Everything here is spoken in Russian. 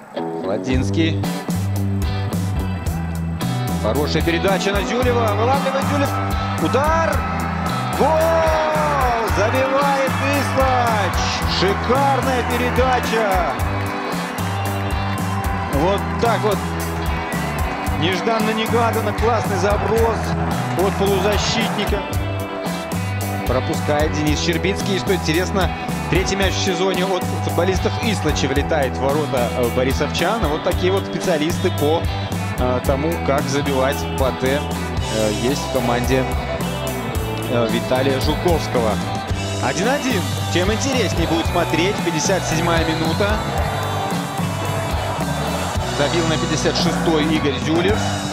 Ладинский. Хорошая передача на Зюлева. Вылавливает Зюлев. Удар. Гол! Забивает Вислач. Шикарная передача. Вот так вот. Нежданно-негаданно. Классный заброс от полузащитника. Пропускает Денис Щербицкий. И что интересно, третий мяч в сезоне от футболистов Ислача влетает в ворота борисовчан. Вот такие вот специалисты по тому, как забивать пате, есть в команде Виталия Жуковского. 1-1. Тем интереснее будет смотреть. 57-я минута. Забил на 56-й Игорь Зюлев.